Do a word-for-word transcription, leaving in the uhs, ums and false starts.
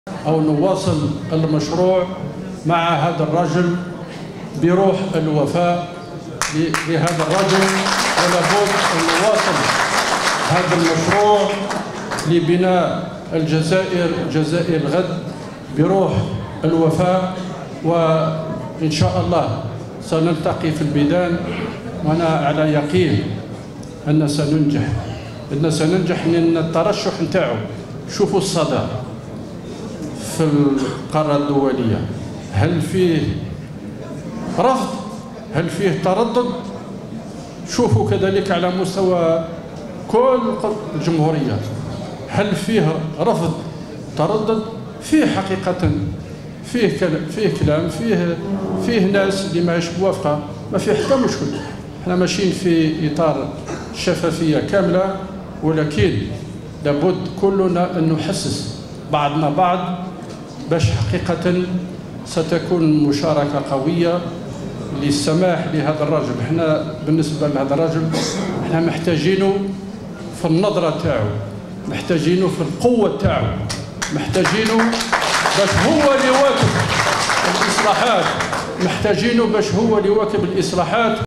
أو نواصل المشروع مع هذا الرجل بروح الوفاء لهذا الرجل، ولابد أن نواصل هذا المشروع لبناء الجزائر جزائر الغد بروح الوفاء. وإن شاء الله سنلتقي في الميدان، وأنا على يقين أن سننجح أن سننجح لأن الترشح نتاعو شوفوا الصدى في القارة الدولية، هل فيه رفض؟ هل فيه تردد؟ شوفوا كذلك على مستوى كل الجمهورية، هل فيه رفض تردد؟ فيه حقيقة، فيه فيه كلام، فيه فيه ناس اللي ماهيش موافقة، ما فيه حتى مشكل. احنا ماشيين في إطار شفافية كاملة، ولكن لابد كلنا أن نحسس بعضنا بعض باش حقيقة ستكون مشاركة قوية للسماح لهذا الرجل. احنا بالنسبة لهذا الرجل احنا محتاجينه في النظرة تاعو، محتاجينه في القوة تاعو، محتاجينه باش هو اللي يواكب الإصلاحات، محتاجينه باش هو اللي يواكب الإصلاحات.